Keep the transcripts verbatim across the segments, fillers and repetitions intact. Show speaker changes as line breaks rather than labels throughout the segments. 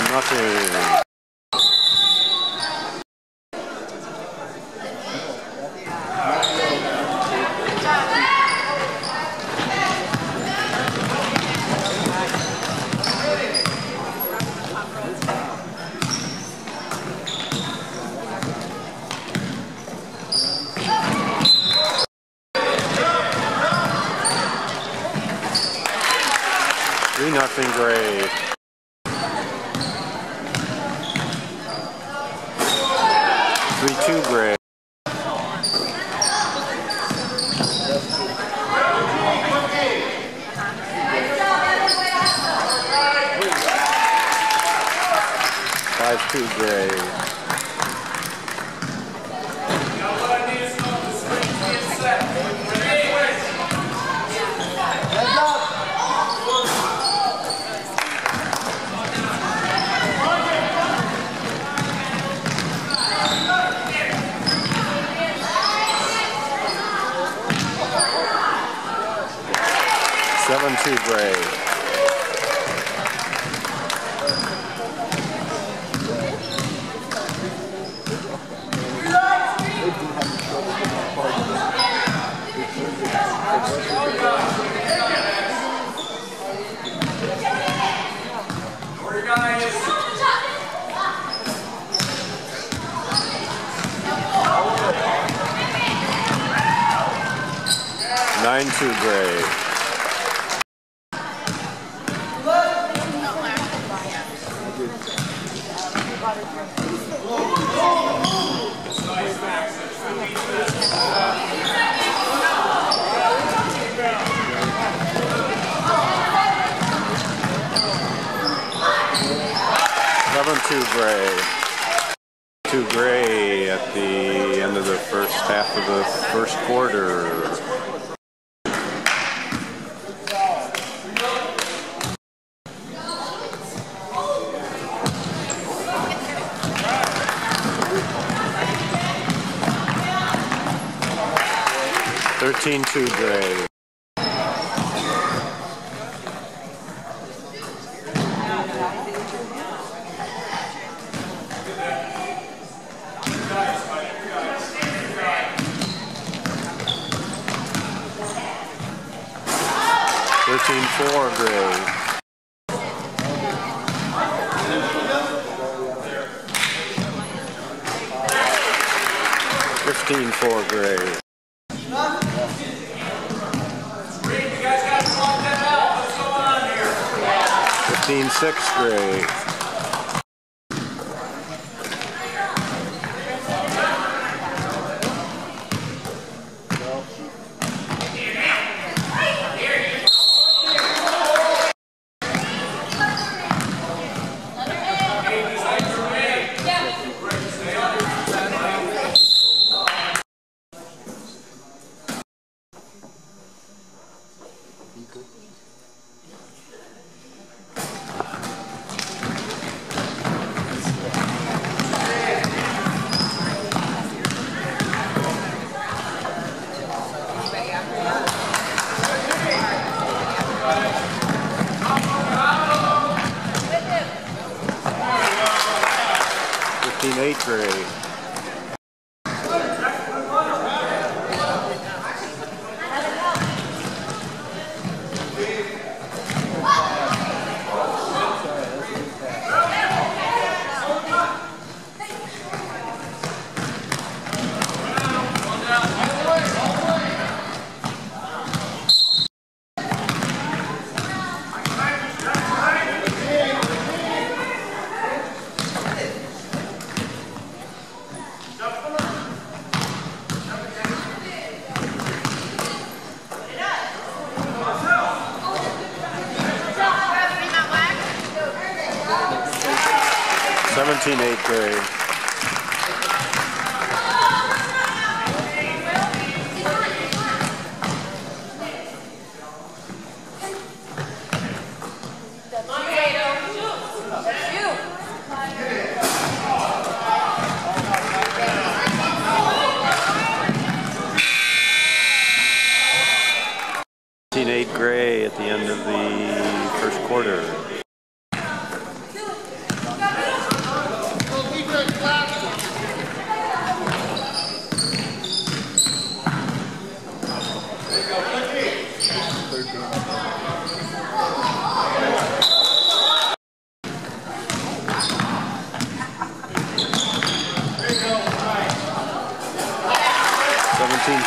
nothing. Three nothing Gray. Three two Gray. Five two Gray. Seven two Gray. Nine two Gray. Seven two Gray. Two Gray at the end of the first half of the first quarter. Thirteen two Gray. Thirteen four Gray. Fifteen four Gray. Fifteen six Gray. Fifteen eight Gray. Seventeen eight Gray. Seventeen eight Gray at the end of the first quarter.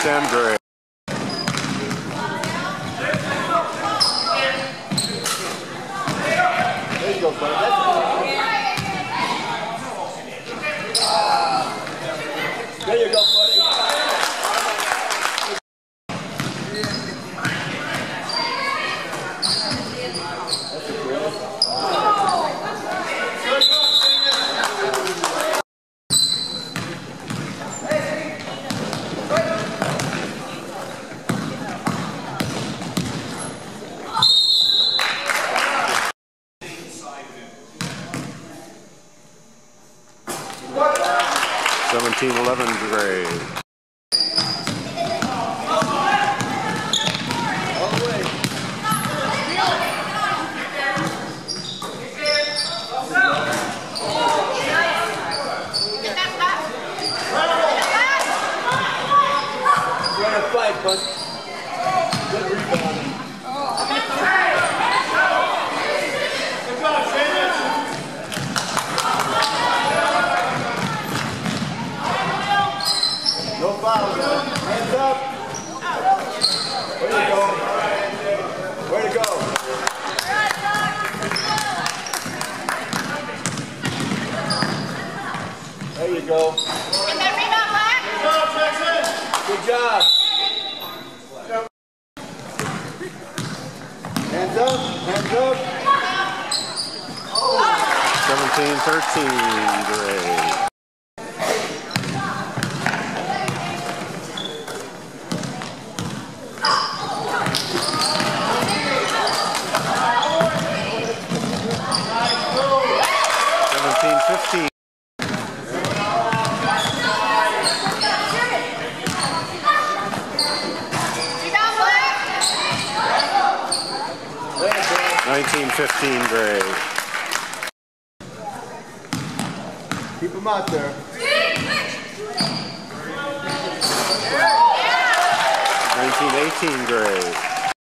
ten, Gray.
There you go, buddy. There you go, buddy.
seventeen eleven, Gray.
Fight, bud. Good rebound. No foul, man. Hands up. Way to go. Way to go. There you go.
And then rebound back.
Good job. Hands up, hands up.
seventeen thirteen, Gray. seventeen fifteen. nineteen fifteen, Gray.
Keep them out there.
nineteen eighteen, Gray.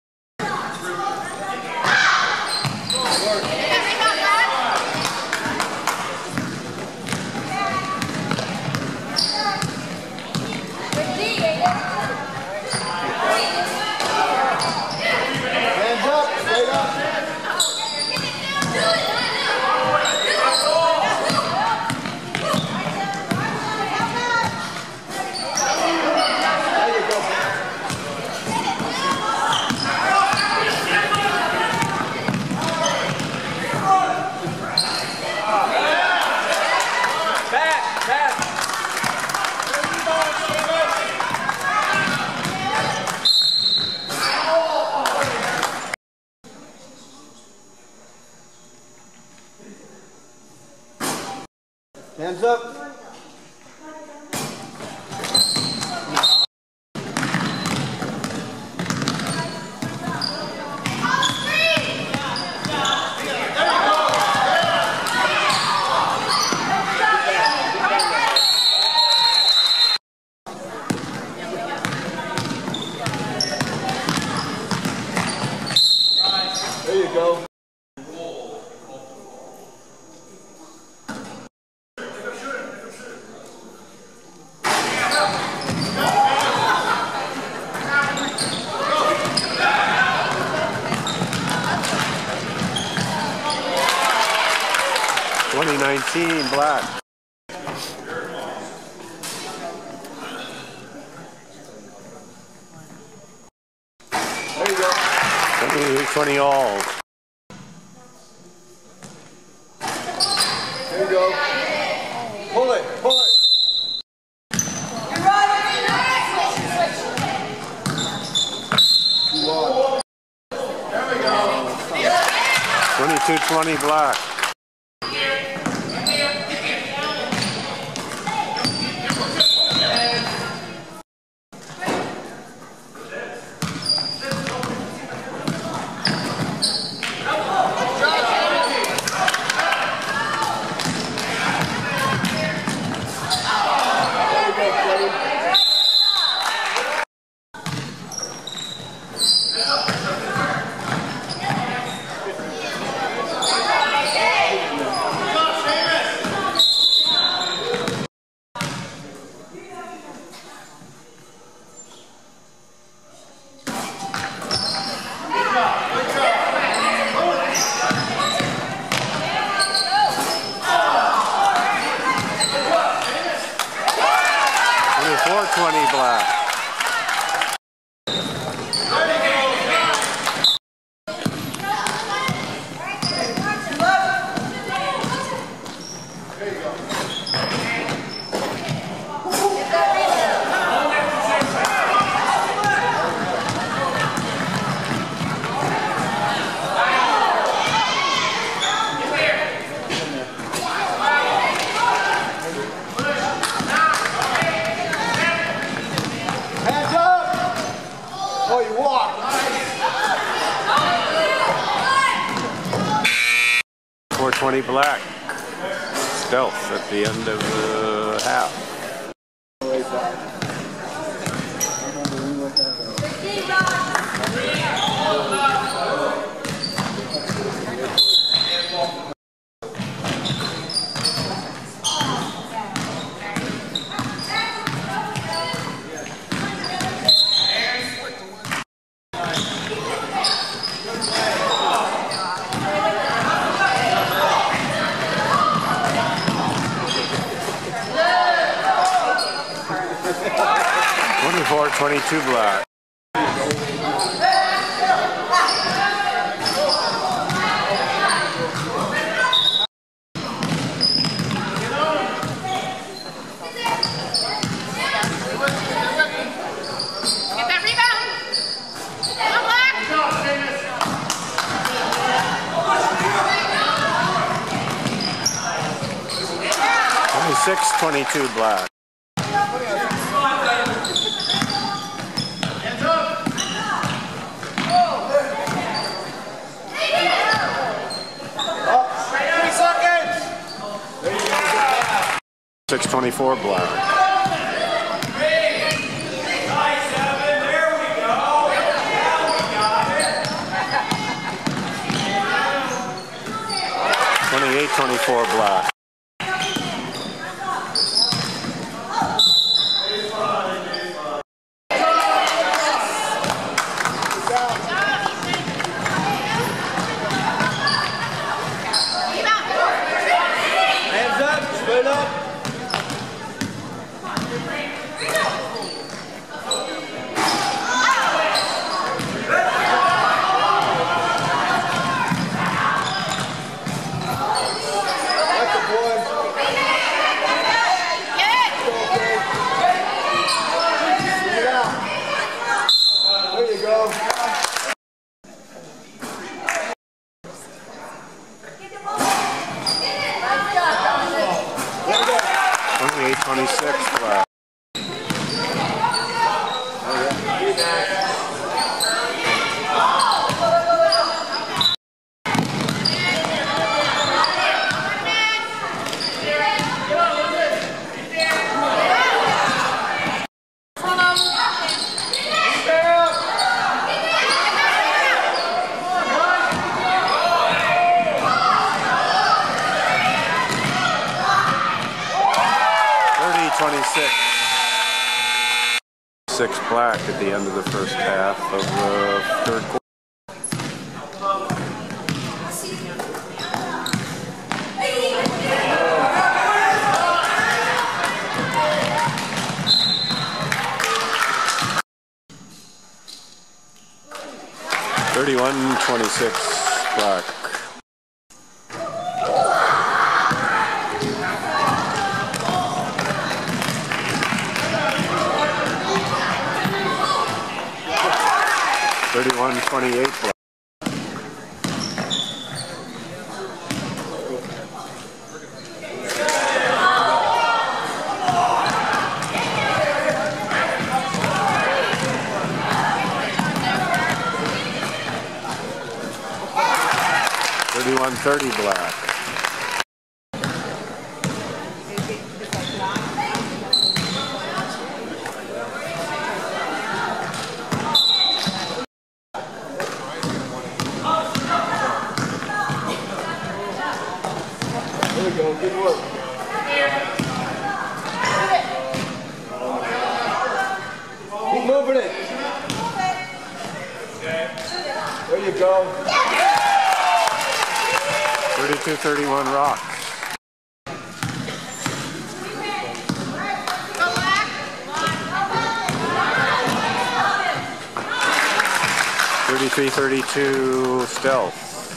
Hands up, straight up. There you go. Back, back. Hands up. There you go.
twenty nineteen, Black.
There you go.
twenty all.
There you go. Pull it, pull it. You won. There we go.
twenty-two twenty, Black.
There you go, buddy.
twenty black.
Hands up! Oh, you walk.
four twenty black. Stealth at the end of the half. twenty-four twenty-two black.
Get that rebound. Come on, Black.
twenty-six twenty-two black. six twenty-four black. twenty-eight twenty-four black.
Hands up, split up. That's the boy.
Get it.
Get out. There you go.
twenty-eight twenty-six black. twenty-six. Six black at the end of the first half of the third quarter. thirty-one twenty-six black. thirty-one twenty-eight black. thirty-one thirty black.
There we go, good work. Keep moving it. There you go.
thirty-two thirty-one rock.
Go, Black.
thirty-three thirty-two Stealth.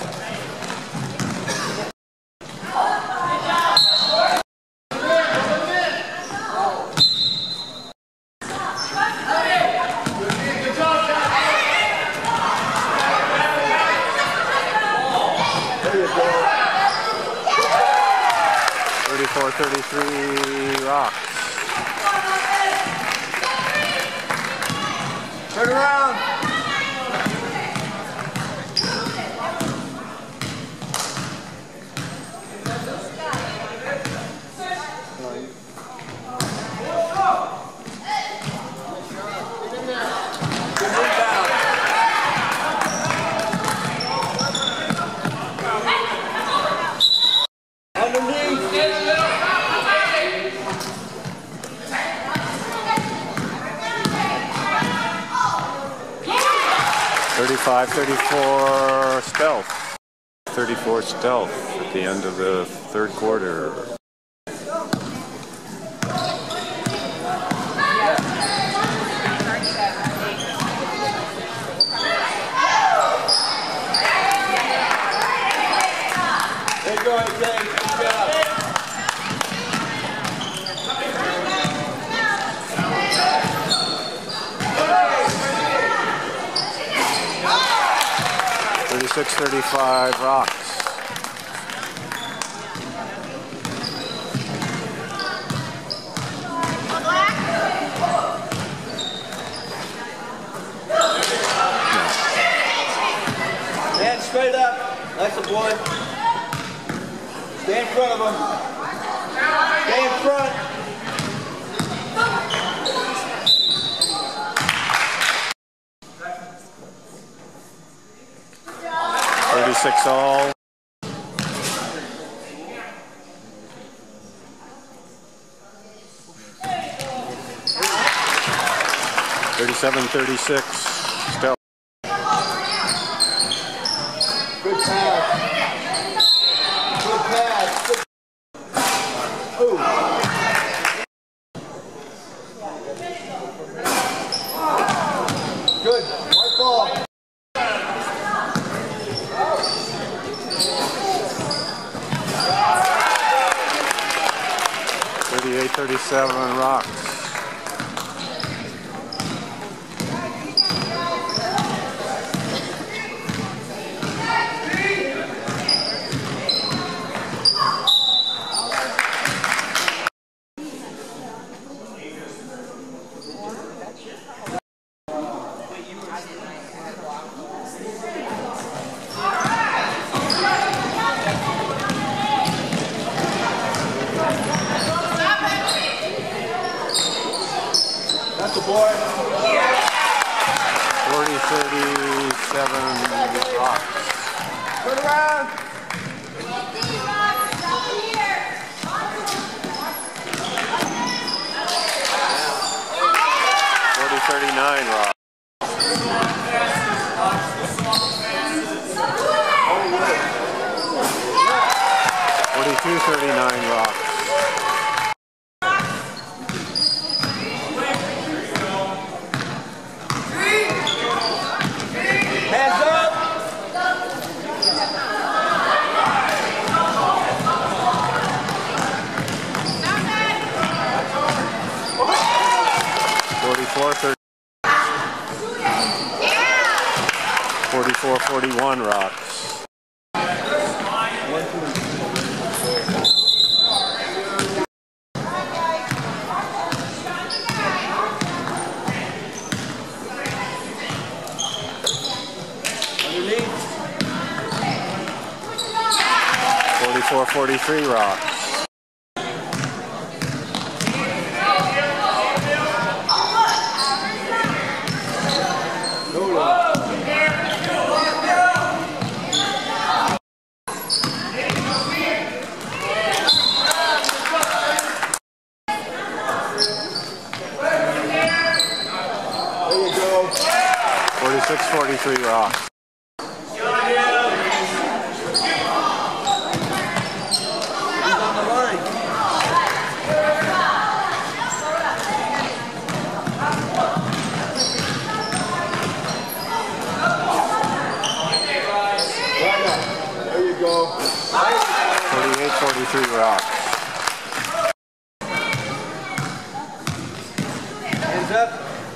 thirty-four thirty-three Rocks.
Turn around.
thirty-five thirty-four Stealth. thirty-four Stealth at the end of the third quarter.
There you go, James. Good job.
thirty-six thirty-five Rocks.
Stand straight up. That's the boy. Stay in front of him. Stay in front.
thirty-six all. thirty-seven thirty-six Stealth.
Good pass. Good pass. Good. Ooh. Good. White ball.
thirty-eight thirty-seven Rocks.
That's the boy.
forty thirty-seven Rocks.
Turn around.
forty thirty-nine Rocks. forty-two thirty-nine Rocks.
Hands up.
forty-four thirty. forty-four forty-one Rocks. forty-four forty-three Rocks. forty-six forty-three Rocks. Rocks.
Hands up.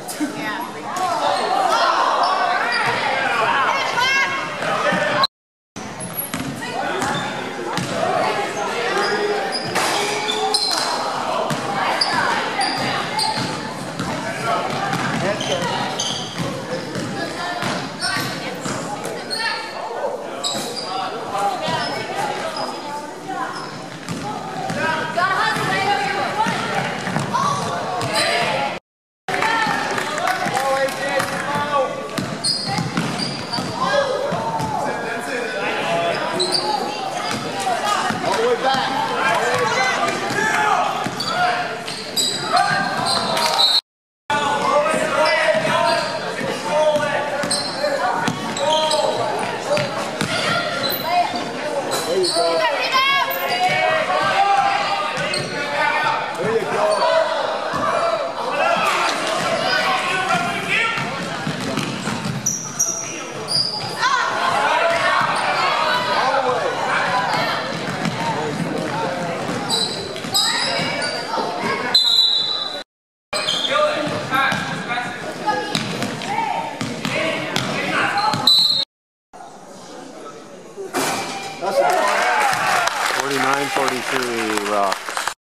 forty-nine forty-three Rocks.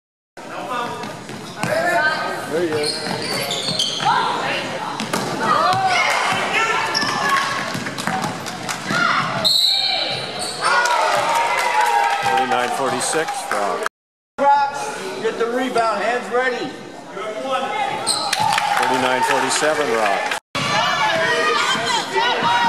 There he is.
forty-nine forty-six Rocks.
Rocks, get the rebound, hands ready.
forty-nine forty-seven Rocks.